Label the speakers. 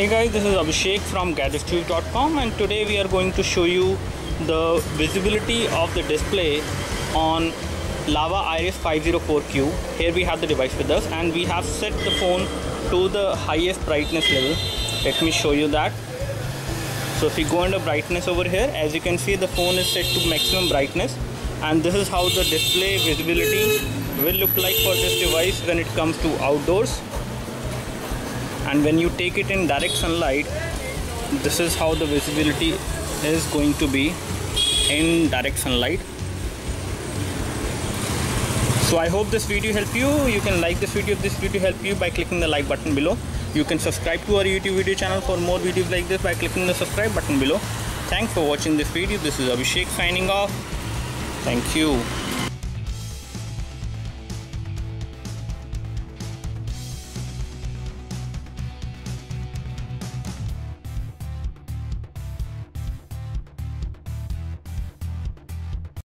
Speaker 1: Hey guys, this is Abhishek from GadgetTube.com, and today we are going to show you the visibility of the display on Lava Iris 504Q. Here we have the device with us and we have set the phone to the highest brightness level. Let me show you that. So if you go under brightness over here, as you can see, the phone is set to maximum brightness, and this is how the display visibility will look like for this device when it comes to outdoors. And when you take it in direct sunlight, this is how the visibility is going to be in direct sunlight. So I hope this video helped you. You can like this video if this video helped you by clicking the like button below. You can subscribe to our YouTube video channel for more videos like this by clicking the subscribe button below. Thanks for watching this video. This is Abhishek signing off. Thank you.